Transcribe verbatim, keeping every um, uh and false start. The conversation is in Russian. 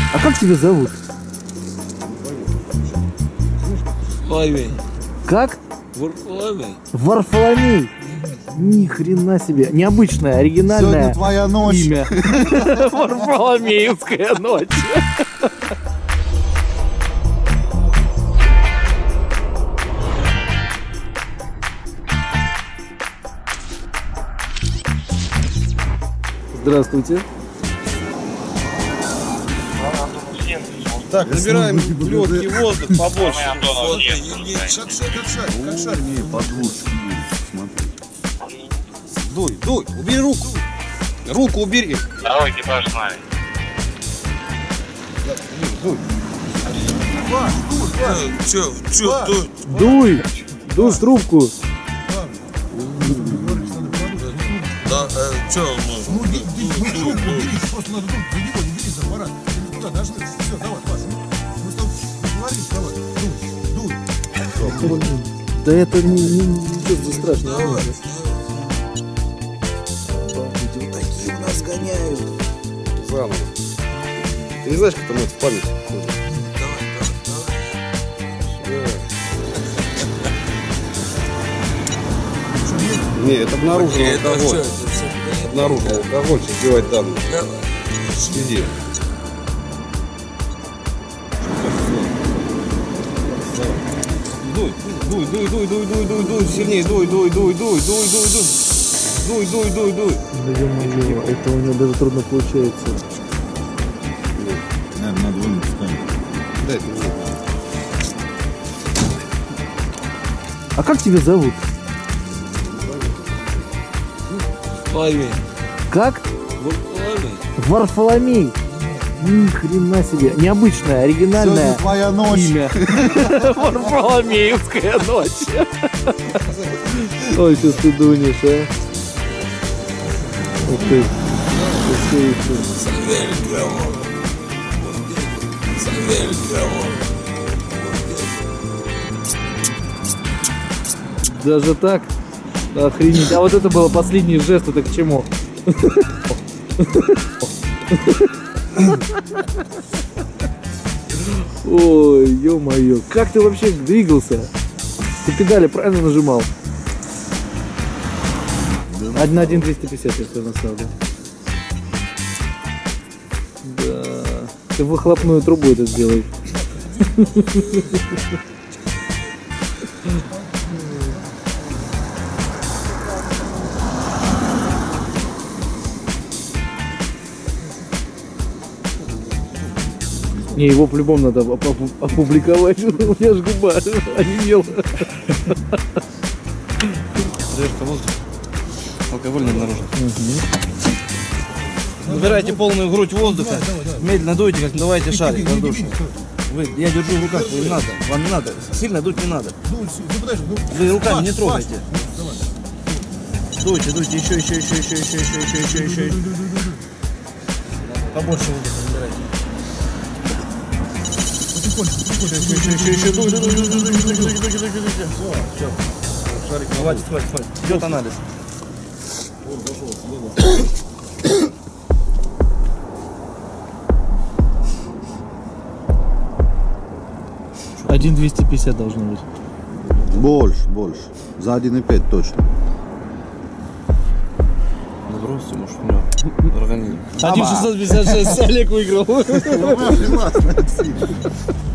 А как тебя зовут? Варфоломей. Как? Варфоломей. Варфоломей. Ни хрена себе. Необычное, оригинальное Сегодня твоя ночь. имя. Варфоломеевская ночь. Здравствуйте. Так, набираем легкий воздух побольше. Как шар, как шар, как шар. Подводки, смотри. Дуй, дуй, убери руку. Руку убери. Второй экипаж с нами. Дуй. Че, че, дуй? Дуй. Дуй в трубку. Да, э, че, Ну, бери, бери, трубку, бери, просто надо трубку, бери, не бери за аппарат. Куда дошли? Все, давай, Паша. Мы с тобой договорились, давай, дуй, дуй. Да это не, не, ничего за страшного. Давай. Люди такие у нас гоняют. Заново. Ты не знаешь, как там это в память? Не, это обнаружил алкоголь. Обнаружил алкоголь, сейчас сбивать данные. Следи. Дуй, дуй, дуй, дуй, дуй, дуй, дуй, дуй, сильнее, дуй, дуй, дуй, дуй, дуй, дуй, дуй. Дуй, дуй, дуй, дуй. Да ё-моё, это у него даже трудно получается. Наверное, надо вынуть станет. Дай это мне. А как тебя зовут? Варфоломей. Как? Варфоломей. Варфоломей. Ни хрена себе. Необычное, оригинальное Сегодня твоя ночь. имя. Варфоломеевская ночь. Ой, сейчас ты дунешь, а. Ух ты. Даже так? Охренеть. А вот это было последний жест, это к чему? Ой, ё-моё. Как ты вообще двигался? Ты педали правильно нажимал? Один на один двести пятьдесят я все наставил. Да. Ты выхлопную трубу это сделай. Не, его по-любому надо опубликовать. У меня ж губа онемела. Задержка воздуха. Алкоголь не обнаружен. Угу. Набирайте полную грудь воздуха. Давай, давай, давай. Медленно дуйте, как давайте шарик воздушный. Вы, я держу в руках, не надо. Вам не надо. Сильно дуть не надо. Вы руками не трогайте. Дуйте, дуйте, еще, еще, еще, еще, еще, еще, еще, еще, еще. Побольше воздуха набирайте. Еще, еще, еще, еще, дуй, дуй, дуй, дуй, дуй, дуй, дуй, дуй, дуй, дуй, дуй. Все, все. Шарик, хватит, хватит, хватит. Идет анализ. один двести пятьдесят должно быть. Больше, больше. За один и пять точно. Набросьте, может, у него организм. один шестьсот пятьдесят шесть Олег выиграл.